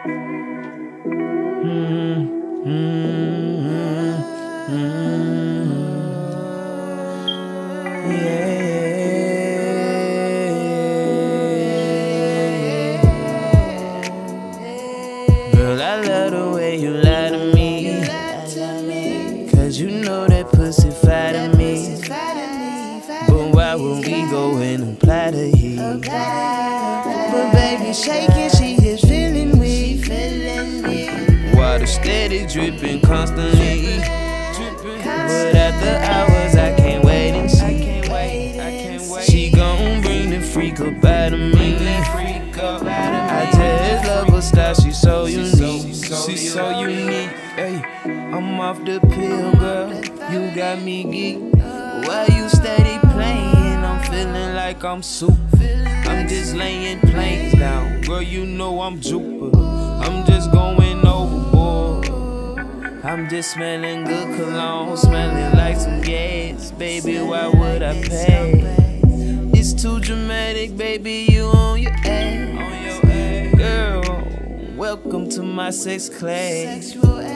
Girl, I love the way you lie to me. Cause you know that pussy fat me. But why would we go and apply the heat? But baby shaking, she is feeling weak. Water steady dripping constantly. But after hours I can't wait and see. She gon' bring the freak up out of me. I just love her style, she's so unique. She's so unique. Ay, I'm off the pill, girl. You got me geek. Why you steady playing? I'm feeling like I'm super. I'm just laying planes down. Girl, you know I'm Jupiter. I'm just going overboard. I'm just smelling good cologne, smelling like some gas. Baby, why would I pay? It's too dramatic, baby, you on your ass. Girl, welcome to my sex class.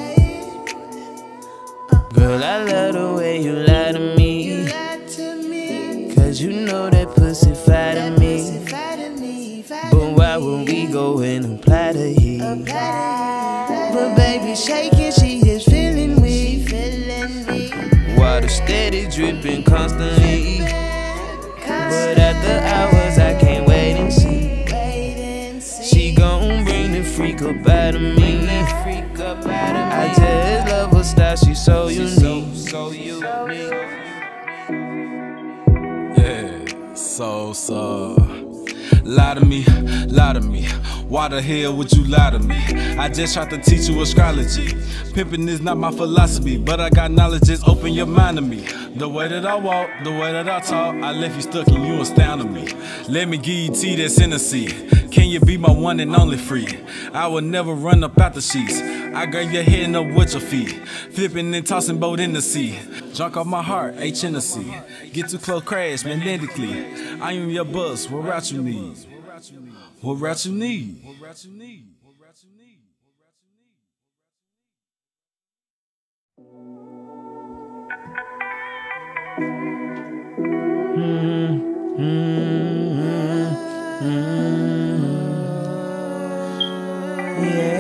Girl, I love the way you lie to me. Cause you know that pussy fat me. But why would we go and apply the heat? But baby shaking, she is feeling weak. Water steady dripping constantly. But after hours I can't wait and see. She gon' bring the freak up out of me. I just love her style, she's so unique. Yeah, so lie to me, lie to me. Why the hell would you lie to me? I just tried to teach you astrology. Pimpin' is not my philosophy, but I got knowledge, just open your mind to me. The way that I walk, the way that I talk, I left you stuck and you astounded me. Let me give you tea that's in the sea. Can you be my one and only free? I will never run up out the sheets. I grab your head and up with your feet. Flipping and tossing boat in the sea. Drunk off my heart, H in the sea. Get too close, crash magnetically. I am your bus, what route you need? What route you need? Yeah.